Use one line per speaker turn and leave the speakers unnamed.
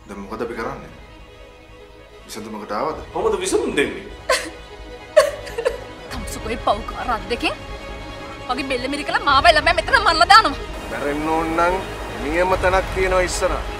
දැන් මොකද අපි කරන්නේ? විසඳුමකට ආවද?
කොහොමද විසඳුම් දෙන්නේ?
තමුසුකේ පව්කාරක් දෙකෙන් මගේ බෙල්ල මිරිකලා මාව ළමයා මෙතන මරලා දානවා.
මැරෙන්න ඕන නම් නියම තැනක් තියෙනවා ඉස්සරහ.